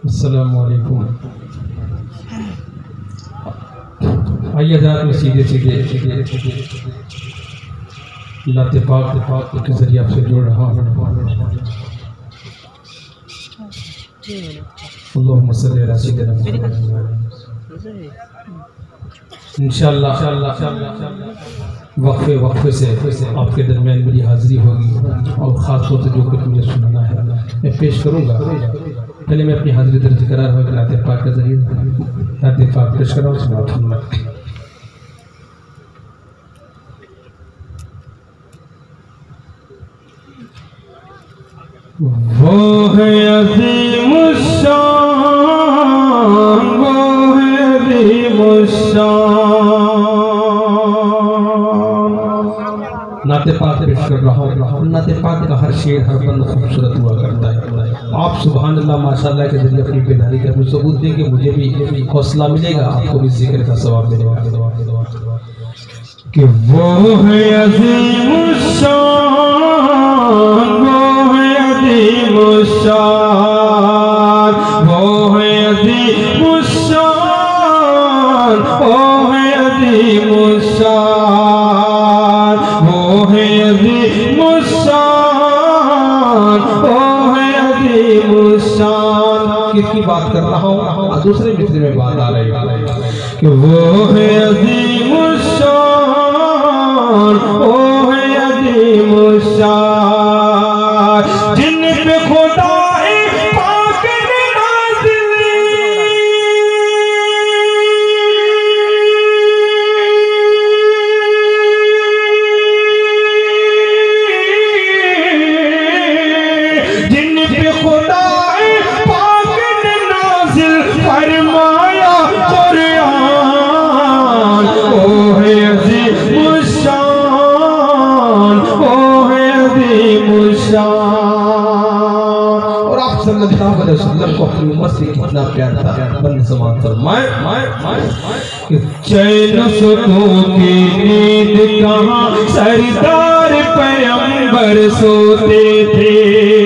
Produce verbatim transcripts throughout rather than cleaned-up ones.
अस्सलामु अलैकुम। आइए हज़रात में सीधे सीधे लाते पाक पाक के जरिए आपसे जोड़ रहा हूँ। अल्लाहुम्मा सल्ली अला सय्यिदिना मुहम्मद। इंशाअल्लाह वक्फे वक्फे से आपके दरमियान मेरी हाज़िरी होगी और ख़ास तौर से जो कुछ मुझे सुनाना है मैं पेश करूँगा। पहले मैं अपनी हाज़िरी दर्ज करा रहा हूँ लाते पाक के जरिए लाते पाक पेश कर रहा हूँ। सुना वो है अज़ीमुश्शान, वो है अज़ीमुश्शान। नाते पाक पेश कर रहा हूँ। नाते पाक का हर शेर हर बंद खूबसूरत हुआ करता है। आप सुभान अल्लाह माशाअल्लाह के जरिए अपनी बेदारी का मुझे सबूत दें कि मुझे भी हौसला मिलेगा, आपको भी जिक्र का सवाब मिलेगा कि वो है अज़ीमुश्शान, वो है अज़ीमुश्शान, वो है अज़ीमुश्शान, वो है अज़ीमुश्शान, वो है अज़ीमुश्शान, वो है अज़ीमुश्शान। किसकी बात कर रहा हूँ? दूसरे मित्र में बात आ रही है कि वो है अज़ीमुश्शान, वो है अज़ीमुश्शान, जिन पे खुदा पाक ने नाज़िल जिन पे खुदा पाक ने नाज़िल फरमाया कुरान, वो है अज़ीमुश्शान, वो है अज़ीमुश्शान। और आप सल्लल्लाहु अलैहि वसल्लम को अपनी उम्मत से कितना प्यार था बंद ज़बान फरमाए कि चैन सुकून की नींद कहाँ सरदार पैगंबर सोते थे,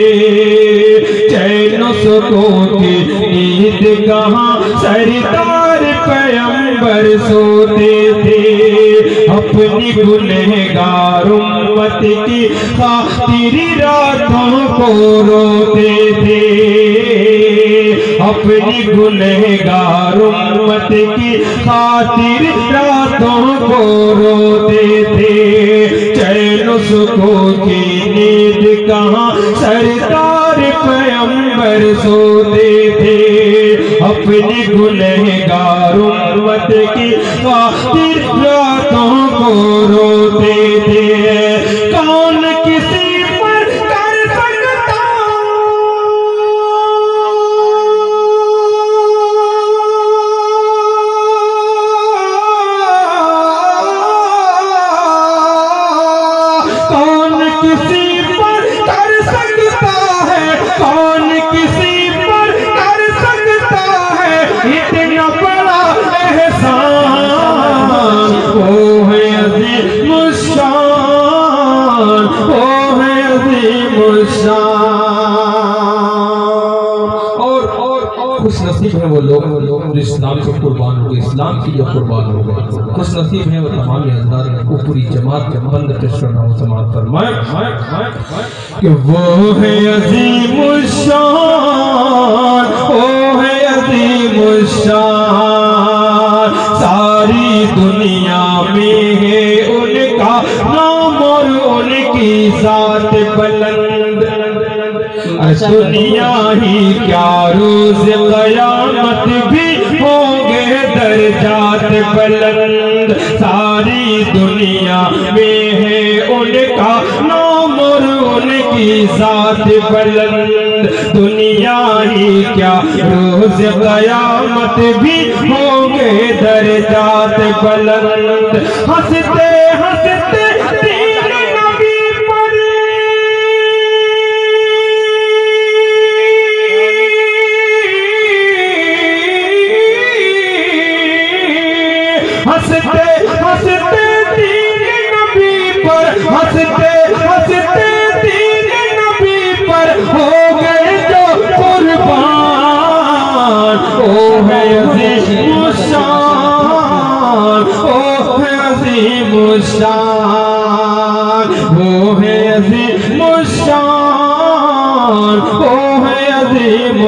चैन सुकून की नींद कहाँ सरदार पैगंबर सोते थे, अपनी गुनहगार उम्मत की खातिर रातों को रोते थे, अपनी गुनहगार उम्मत की खातिर रातों को रोते थे, चैन सुकून की नींद कहाँ सरदार पैगंबर सोते थे, अपनी गुनहगार उम्मत की खातिर रातों को रोते थे। कौन किसी पर कर सकता कौन किसी पर कर सकता है, कौन किसी पर कर सकता है इतना बड़ा एहसान, वो है अज़ीमुश्शान, वो है अज़ीमुश्शान। और और खुश नसीब है वो लोग वो लोग जो इस्लाम से कुर्बान हो गए, इस्लाम के लिए कुर्बान हो गए। खुश नसीब है वो तमाम हज़रात को पूरी जमात के बंद पेश करना हो समात फरमाए कि वो है अज़ीमुश्शान, वो है अज़ीमुश्शान, सारी दुनिया में है उनका नाम और उनकी ज़ात बुलंद, दुनिया ही क्या रोज़ क़यामत भी होंगे दर्जात बुलंद, सारी दुनिया में है उनका नाम और उनकी ज़ात बुलंद, दुनिया ही क्या रोज़ क़यामत भी होंगे दर्जात बुलंद। हंसते हंसते दीन नबी पर हंसते हंसते दीन नबी पर हंसते हंसते दीन नबी पर हो गए जो कुर्बान, अज़ीम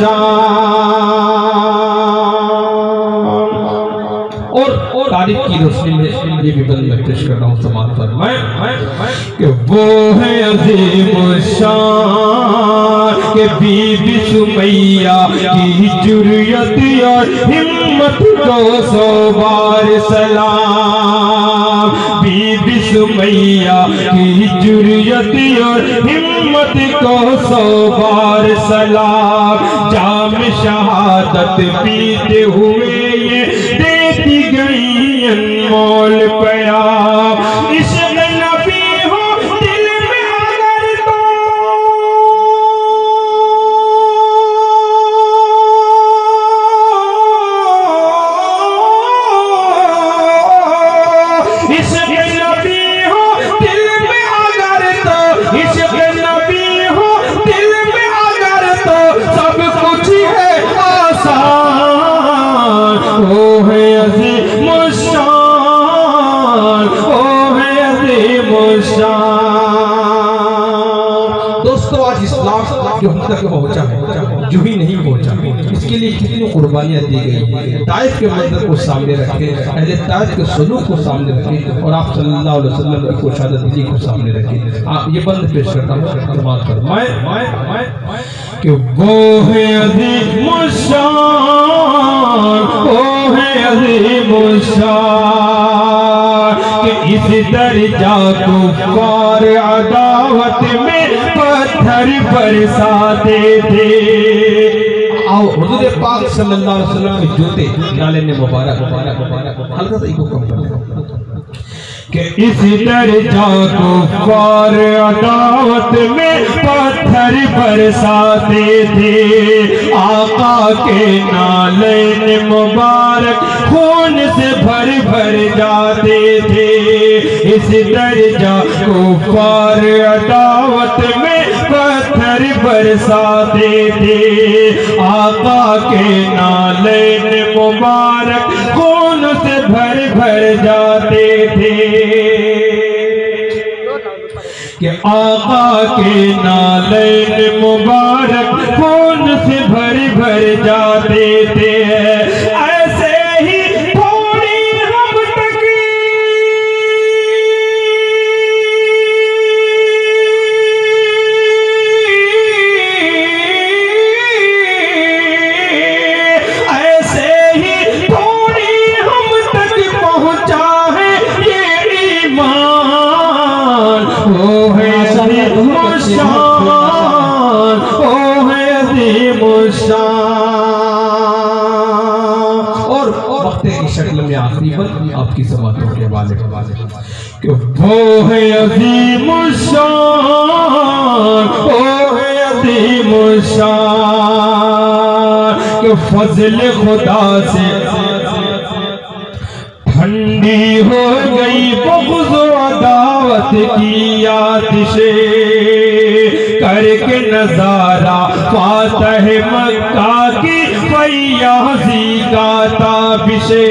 शान। और तारीफ की रोशनी में ये भी बंद मैं पेश कर रहा हूँ समाज पर मैं कि वो है अज़ीम शान के बीबी सुमैया की जुर्रियत और हिम्मत को सौ बार सलाम। बीबी सुमैया की जुर्रियत और हिम्मत को सौ बार सलाम। जाम शहादत पीते हुए ये देती गई अनमोल प्यार। इश्क़ नबी हो दिल में अगर तो इश्क़ नबी हो दिल में अगर तो इश्क़ नबी हो दिल में अगर तो सब कुछ है आसान। वो है अज़ीम शान, वो है अज़ीम शान। दोस्तों आज इस्लाम जो हम तक पहुंचा है जो ही नहीं पहुंचा, इसके लिए कितनी कुर्बानियां दी गई। ताइफ के मंजर को सामने रखे, अहले ताइफ के सलूक को सामने रखे और आप सल्लल्लाहु अलैहि वसल्लम की कुशादत दिली को सामने रखे। आप ये बंद पेश करता हूँ समाज पर मैं कि वो है अज़ीम शान, वो है अज़ीम शान कि इस दर्जा कुफ़ार अदावत में पत्थर बरसाते थे। आओ हुज़ूर पाक सल्लल्लाहु अलैहि वसल्लम के जूते डाले ने मुबारक मुबारक मुबारक हल्का सा इको कम कर कि इस दर्जा कुफ़ार अदावत में पत्थर बरसाते थे। आका के नालैन मुबारक खून से भर भर जाते थे। इस दर्जा कुफ़ार अदावत में पत्थर बरसाते थे। आका के नालैन मुबारक खून से भर भर जाते थे कि आका के नालैन मुबारक खून से भर भर जाते थे। ऐसे ही थोड़ी हम तक ऐसे ही थोड़ी हम तक पहुंचा है ये ईमान। वो है अज़ीम शान, वो है अज़ीम शान। और वक्त की शक्ल में आखिरी पर आपकी समातों के वाले कि वो है अज़ीम शान, वो है अज़ीम शान कि फज़ल खुदा से ठंडी हो गई बुग़्ज़ अदावत की आतिशें। करके नजारा फातह मक्का की फैयाज़ी का ताबिशे।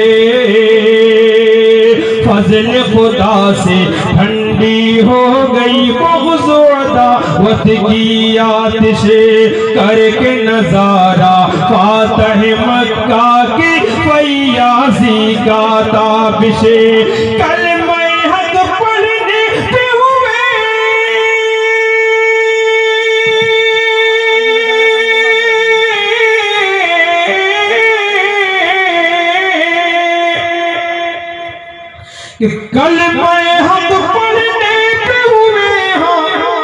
फज़ल खुदा से ठंडी हो गई बुग़्ज़ अदावत की आतिशें। करके नजारा फातह मक्का की फैयाज़ी का ताबिशे। कलमे हक़ पढ़ने पे हुए कि कलमे हक़ पढ़ने पे हुए हाँ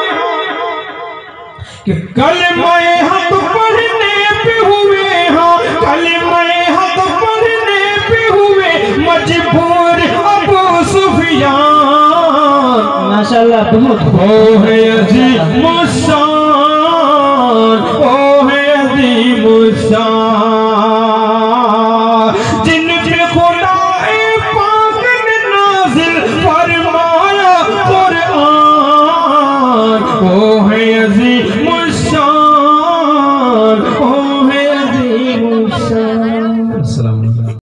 कि कलमे हक़ पढ़ने पे हुए हाँ कलमे हक़ पढ़ने पे हुए मजबूर अबू सुफियान। माशाअल्लाह बहुत वो है अज़ीम शान, वो है अज़ीम शान जिन पे खुदाए पाक ने नाज़िल फरमाया कुरान। वो है अज़ीम शान, वो है अज़ीम शान। अस्सलाम वालेकुम।